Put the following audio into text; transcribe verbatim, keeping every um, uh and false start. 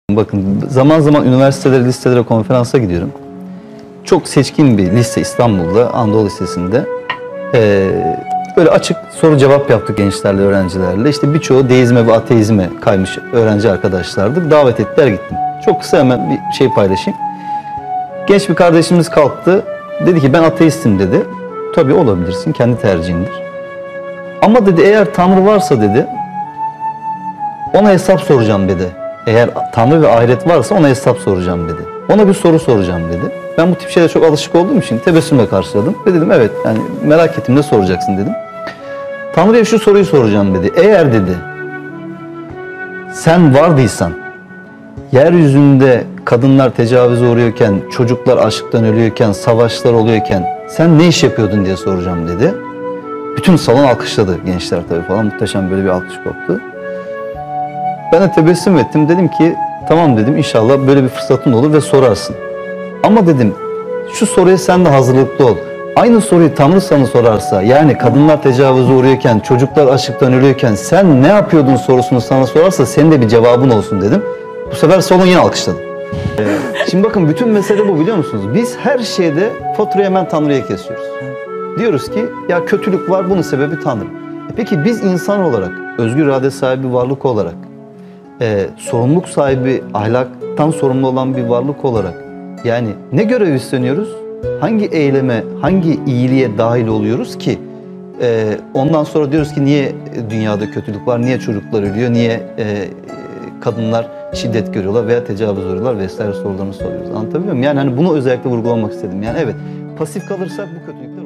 Bakın zaman zaman üniversitelere, listelere, konferansa gidiyorum. Çok seçkin bir lise İstanbul'da, Anadolu Lisesi'nde. Ee, böyle açık soru cevap yaptık gençlerle, öğrencilerle. İşte birçoğu deizme ve ateizme kaymış öğrenci arkadaşlardı. Davet ettiler, gittim. Çok kısa hemen bir şey paylaşayım. Genç bir kardeşimiz kalktı. Dedi ki ben ateistim dedi. Tabii olabilirsin, kendi tercihindir. Ama dedi eğer Tanrı varsa dedi, ona hesap soracağım dedi. Eğer Tanrı ve ahiret varsa ona hesap soracağım dedi. Ona bir soru soracağım dedi. Ben bu tip şeylere çok alışık olduğum için tebessümle karşıladım. Ve dedim evet, yani merak ettim, ne soracaksın dedim. Tanrı'ya şu soruyu soracağım dedi. Eğer dedi sen vardıysan, yeryüzünde kadınlar tecavüze uğruyorken, çocuklar açlıktan ölüyorken, savaşlar oluyorken sen ne iş yapıyordun diye soracağım dedi. Bütün salon alkışladı, gençler tabii falan, muhteşem böyle bir alkış koptu. Ben de tebessüm ettim, dedim ki tamam dedim, inşallah böyle bir fırsatın olur ve sorarsın. Ama dedim şu soruya sen de hazırlıklı ol. Aynı soruyu Tanrı sana sorarsa, yani kadınlar tecavüze uğruyorken, çocuklar açlıktan ölüyorken sen ne yapıyordun sorusunu sana sorarsa senin de bir cevabın olsun dedim. Bu sefer salon yine alkışladı. Ee, şimdi bakın bütün mesele bu, biliyor musunuz? Biz her şeyde faturayı hemen Tanrı'ya kesiyoruz. Diyoruz ki ya kötülük var, bunun sebebi Tanrı. E peki biz insan olarak, özgür irade sahibi varlık olarak, e, sorumluluk sahibi, ahlaktan sorumlu olan bir varlık olarak yani ne görev üstleniyoruz? Hangi eyleme, hangi iyiliğe dahil oluyoruz ki e, ondan sonra diyoruz ki niye dünyada kötülük var, niye çocuklar ölüyor, niye e, kadınlar şiddet görüyorlar veya tecavüz uğruyorlar vesaire sorularını soruyoruz. Anlatabiliyor muyum? Yani hani bunu özellikle vurgulamak istedim. Yani evet, pasif kalırsak bu kötülük